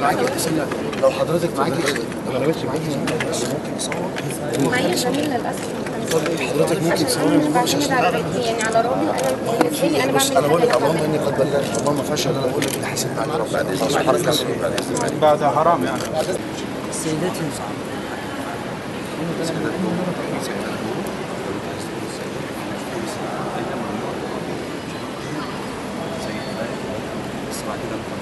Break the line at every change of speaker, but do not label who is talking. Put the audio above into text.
معاكي لو حضرتك معاكي انا ماشي معاكي بس ممكن يصور
معايا زميل للاسف.
طب حضرتك ممكن تصوري
انا مش بعتمد على بيتي يعني على رامي، انا بالنسبه لي انا
بس
بعمل
انا بقول لك
حاجه
اللهم اني قد بلغت، اللهم ما فيهاش الا انا بقول لك اللي حاسبني عليه ربنا. بعد اذن حضرتك
بعد حرام يعني.
السيدات ينصح
بعد كده